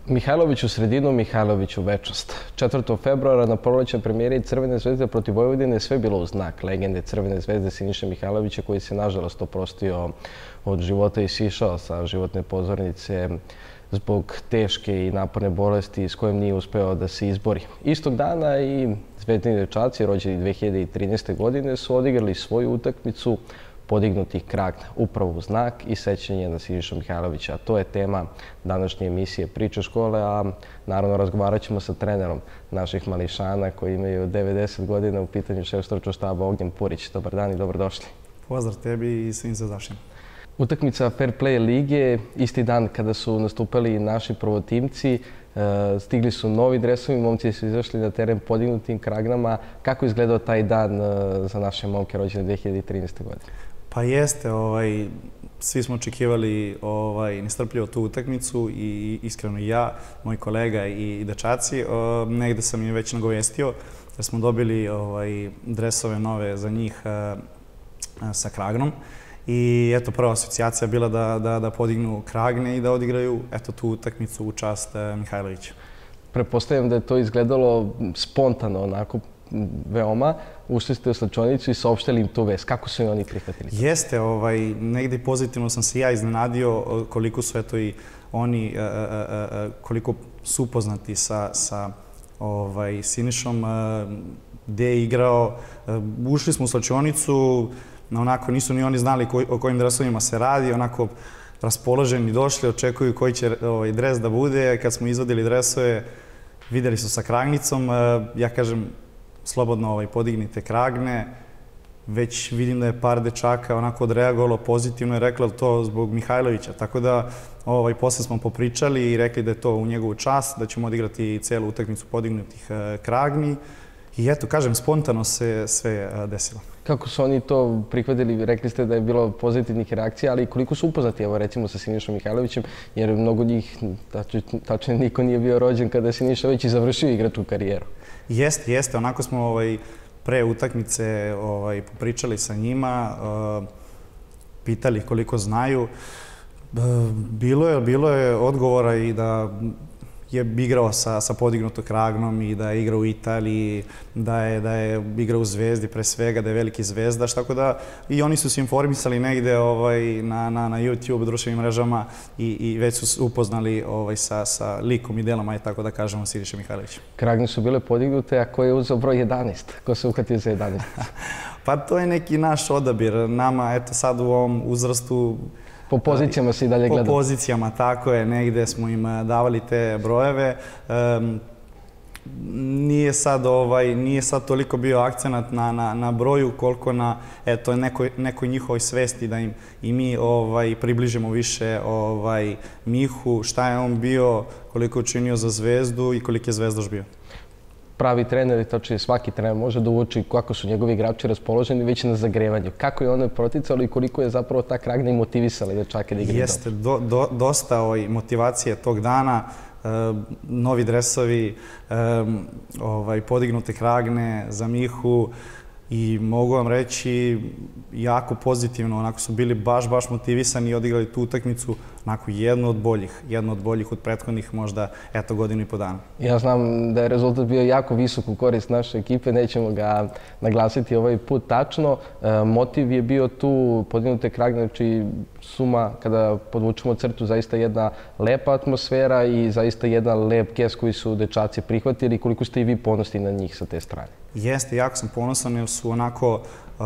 Mihajlović u sredinu, Mihajlović u večnost. 4. februara na prolećnoj premijeri Crvene zvezde protiv Vojvodine sve bilo u znak legende Crvene zvezde Siniše Mihajlovića, koji se nažalost oprostio od života i sišao sa životne pozornice zbog teške i naporne bolesti s kojom nije uspeo da se izbori. Istog dana i zvezdini dečaci, rođeni 2013. godine, su odigrali svoju utakmicu podignutih kragna, upravo u znak i sećanje na Sinišu Mihajlovića. A to je tema današnje emisije Priče škole, a naravno razgovarat ćemo sa trenerom naših mališana koji imaju 90 godina, u pitanju šef stručnog štaba Ognjen Purić. Dobar dan i dobrodošli. Pozdrav tebi i svim zadašnjima. Utakmica Fair Play lige, isti dan kada su nastupali naši prvotimci, stigli su novi dresovi, momci su izašli na teren podignutim kragnama. Kako je izgledao taj dan za naše momke rođene 2013. godine? Pa jeste, svi smo očekivali nestrpljivo tu utakmicu i iskreno i ja, moj kolega i dečaci. Negde sam im već nagovestio da smo dobili dresove nove za njih sa kragnom. I eto, prva asocijacija bila da podignu kragne i da odigraju tu utakmicu u čast Mihajlovića. Pretpostavljam da je to izgledalo spontano, onako veoma. Ušli ste u slačionicu i saopštili im tu vest. Kako su i oni prihvatili? Jeste, negde pozitivno sam se ja iznenadio koliko su i oni, koliko su upoznati sa Sinišom, gde je igrao. Ušli smo u slačionicu, onako nisu ni oni znali o kojim dresovima se radi, onako raspoloženi došli, očekuju koji će dres da bude. Kad smo izvadili dresove, videli su sa kragnicom, ja kažem slobodno podignite kragne. Već vidim da je par dečaka onako odreagovalo pozitivno i rekla to zbog Mihajlovića. Tako da posle smo popričali i rekli da je to u njegovu čast, da ćemo odigrati celu utakmicu podignutih kragni. I eto, kažem, spontano se sve desilo. Kako su oni to prihvatili? Rekli ste da je bilo pozitivnih reakcija, ali koliko su upoznati, evo recimo, sa Sinišom Mihajlovićem, jer mnogo njih, tačno niko nije bio rođen kada je Siniša već i završio igračku karijeru. Jeste. Onako smo pre utakmice popričali sa njima, pitali koliko znaju. Bilo je odgovora i da je igrao sa podignutom kragnom i da je igrao u Italiji, da je igrao u Zvezdi pre svega, da je veliki zvezdaš, tako da i oni su se informisali negde na YouTube, društvenim mrežama i već su upoznali sa likom i delom, aj tako da kažemo, Siniše Mihajlovića. Kragne su bile podignute, a ko je uzeo broj 11? Ko se uhvatio za 11? Pa to je neki naš odabir. Nama, eto sad u ovom uzrastu, po pozicijama se i dalje gledamo. Po pozicijama, tako je. Negde smo im davali te brojeve. Nije sad toliko bio akcenat na broju koliko na nekoj njihovoj svesti da im i mi približimo više Mihu, šta je on bio, koliko je učinio za Zvezdu i koliko je zvezdaš bio. Pravi trener, tačnije svaki trener, može da uoči kako su njegovi igrači raspoloženi već na zagrevanju. Kako je ono proticalo i koliko je zapravo ta kragna i motivisala dečake da igraju dobro? Jeste, dosta motivacije tog dana, novi dresovi, podignute kragne za Mihu i mogu vam reći jako pozitivno, onako su bili baš motivisani i odigrali tu utakmicu, onako jednu od boljih od prethodnih možda godinu i po dana. Ja znam da je rezultat bio jako visok u korist naše ekipe, nećemo ga naglasiti ovaj put tačno. Motiv je bio tu podignute kragne, znači suma, kada podvučemo crtu, zaista jedna lepa atmosfera i zaista jedan lep gest koji su dečaci prihvatili. Koliko ste i vi ponosni na njih sa te strane? Jeste, jako sam ponosan jer su onako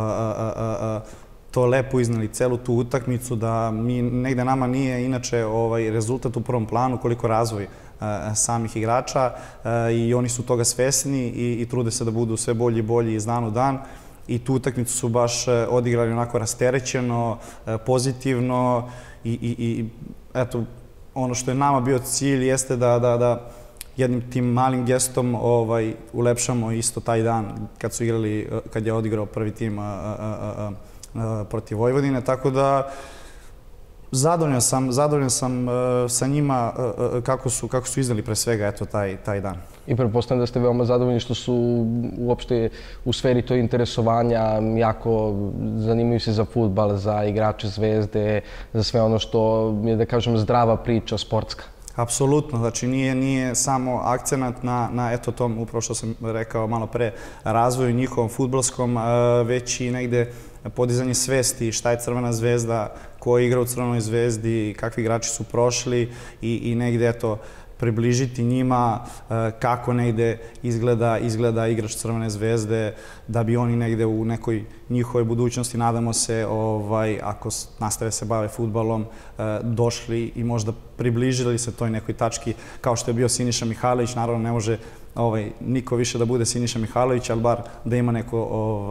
to lepo izneli celu tu utakmicu, da negde nama nije inače rezultat u prvom planu koliko razvoj samih igrača i oni su toga svesni i trude se da budu sve bolji i bolji iz dana u dan. I tu utakmicu su baš odigrali onako rasterećeno, pozitivno i eto, ono što je nama bio cilj jeste da jednim tim malim gestom ulepšamo isto taj dan kad je odigrao prvi tim protiv Vojvodine, tako da zadovoljan sam sa njima kako su izneli pre svega taj dan. I pretpostavljam da ste veoma zadovoljni što su uopšte u sferi tog interesovanja, jako zanimaju se za fudbal, za igrače Zvezde, za sve ono što je, da kažem, zdrava priča, sportska. Apsolutno, znači nije samo akcenat na eto tom, upravo što sam rekao malo pre, razvoju njihovom fudbalskom, već i negde podizanje svesti šta je Crvena zvezda, ko igra u Crvenoj zvezdi, kakvi igrači su prošli i negde eto približiti njima kako negde izgleda igrač Crvene zvezde, da bi oni negde u nekoj njihovoj budućnosti, nadamo se, ako nastave se bave fudbalom, došli i možda približili se toj nekoj tački kao što je bio Siniša Mihajlović. Naravno, ne može niko više da bude Siniša Mihajlović, ali bar da ima neko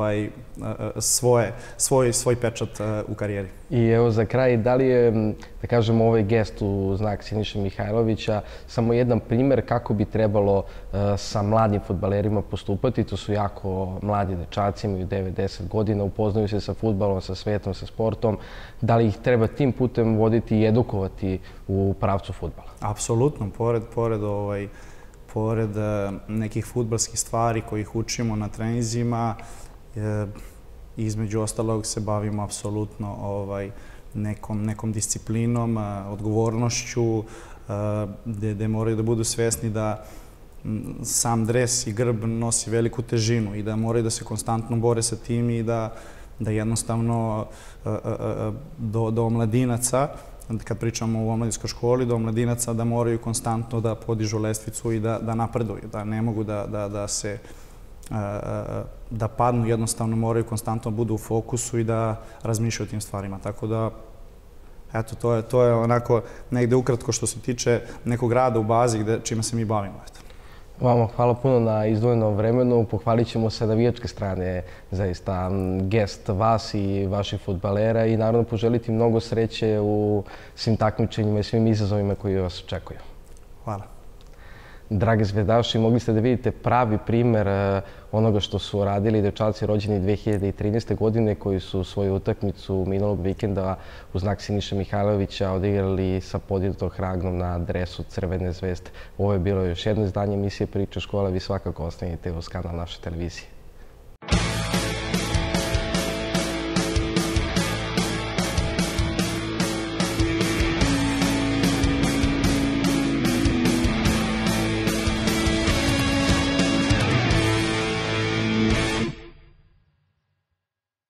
svoj pečat u karijeri. I evo za kraj, da li je, da kažemo, ovaj gest u znak Siniše Mihajlovića samo jedan primer kako bi trebalo sa mladim fudbalerima postupati? To su jako mladi dečaci, imaju 9-10 godina, upoznaju se sa fudbalom, sa svetom, sa sportom. Da li ih treba tim putem voditi i edukovati u pravcu fudbala? Apsolutno, pored nekih fudbalskih stvari kojih učimo na treninzima, između ostalog se bavimo apsolutno nekom disciplinom, odgovornošću, gde moraju da budu svesni da sam dres i grb nosi veliku težinu i da moraju da se konstantno bore sa tim i da jednostavno do omladinaca, kad pričamo o omladinskoj školi, do omladinaca da moraju konstantno da podižu lestvicu i da napreduju, da ne mogu da padnu, jednostavno moraju konstantno budu u fokusu i da razmišljaju o tim stvarima. Tako da, eto, to je onako negde ukratko što se tiče nekog rada u bazi čime se mi bavimo. Vama hvala puno na izdvojenom vremenu. Pohvalit ćemo sa navijačke strane zaista gest vas i vaših fudbalera i naravno poželiti mnogo sreće u svim takmičenjima i svim izazovima koji vas očekuju. Hvala. Dragi zvezdaši, mogli ste da vidite pravi primer onoga što su radili dečaci rođeni 2013. godine koji su svoju utakmicu minulog vikenda u znak Siniše Mihajlovića odigrali sa podignutom hragnom na dresu Crvene zvezde. Ovo je bilo još jedno izdanje emisije Priče škole. Vi svakako ostanite uz kanal naše televizije.